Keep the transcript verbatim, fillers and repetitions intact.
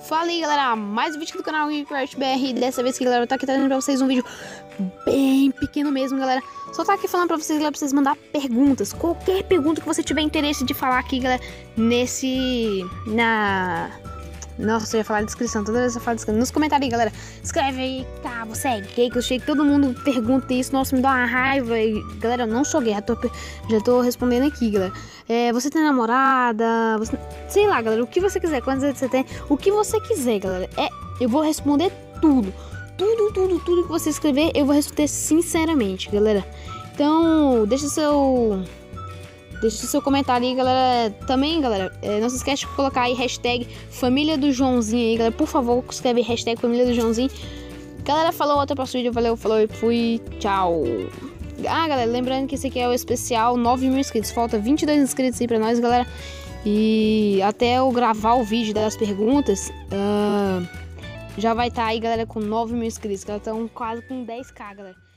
Fala aí, galera, mais um vídeo aqui do canal Minecraft B R. Dessa vez que, galera, eu tô aqui trazendo pra vocês um vídeo bem pequeno mesmo, galera. Só tô aqui falando pra vocês, galera, pra vocês mandar perguntas. Qualquer pergunta que você tiver interesse de falar aqui, galera, nesse... Na... Nossa, eu ia falar descrição, toda vez eu falo descrição. Nos comentários aí, galera, escreve aí, tá, você é gay, que eu sei que todo mundo pergunta isso. Nossa, me dá uma raiva. E, galera, eu não sou gay, já tô, já tô respondendo aqui, galera. É, você tem namorada, você, sei lá, galera, o que você quiser, quantos anos você tem, o que você quiser, galera. É, eu vou responder tudo, tudo, tudo, tudo que você escrever, eu vou responder sinceramente, galera. Então, deixa seu... Deixa o seu comentário aí, galera. Também, galera, é, não se esquece de colocar aí hashtag família do Joãozinho aí, galera. Por favor, escreve hashtag família do Joãozinho. Galera, falou, até o próximo vídeo. Valeu, falou e fui. Tchau. Ah, galera, lembrando que esse aqui é o especial nove mil inscritos. Falta vinte e dois inscritos aí pra nós, galera. E até eu gravar o vídeo das perguntas, uh, já vai estar tá aí, galera, com nove mil inscritos. Galera, estão quase com dez k, galera.